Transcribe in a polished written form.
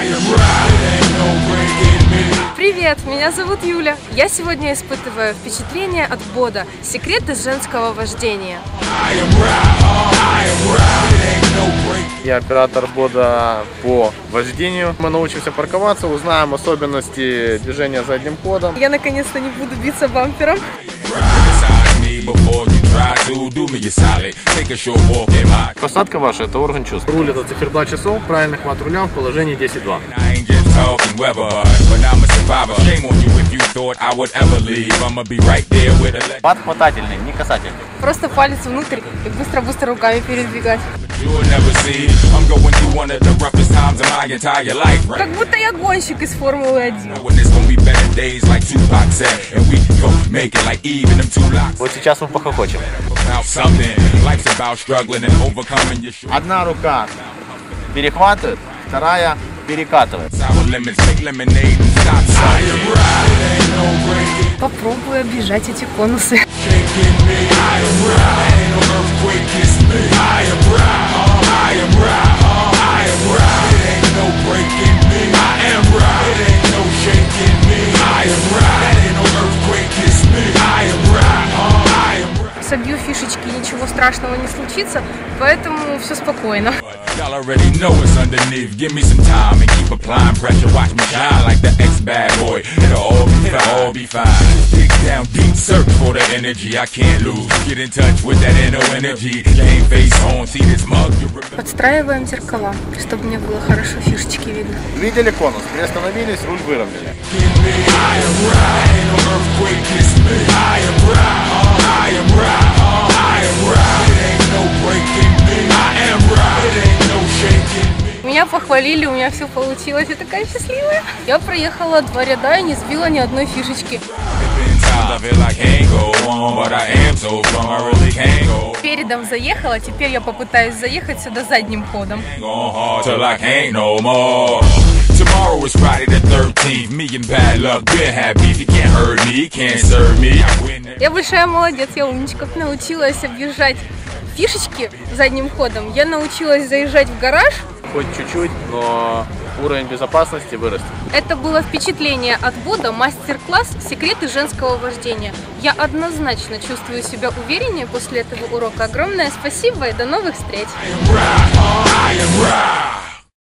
Привет, меня зовут Юля. Я сегодня испытываю впечатление от БОДа «Секреты женского вождения». Я оператор БОДа по вождению. Мы научимся парковаться, узнаем особенности движения задним ходом. Я наконец-то не буду биться бампером. Посадка ваша – это орган чувств. Руль – это циферблат часов, правильный хват руля в положении 10-2. Хват хватательный, не касательный. Просто палец внутрь и быстро-быстро руками передвигать. Как будто я гонщик из Формулы-1. Вот сейчас мы похохочем. Одна рука перехватывает, вторая перекатывает. Попробую объезжать эти конусы. Собью фишечки, ничего страшного не случится, поэтому все спокойно. Подстраиваем зеркала, чтобы мне было хорошо фишечки видно. Видели конус? Приостановились, руль выровняли. Меня похвалили, у меня все получилось, я такая счастливая. Я проехала 2 ряда и не сбила ни одной фишечки. Передом заехала, теперь я попытаюсь заехать сюда задним ходом. Я большая молодец, я умничка. Научилась объезжать фишечки задним ходом. Я научилась заезжать в гараж. Хоть чуть-чуть, но уровень безопасности вырастет. Это было впечатление от БОДа, мастер-класс «Секреты женского вождения». Я однозначно чувствую себя увереннее после этого урока. Огромное спасибо и до новых встреч!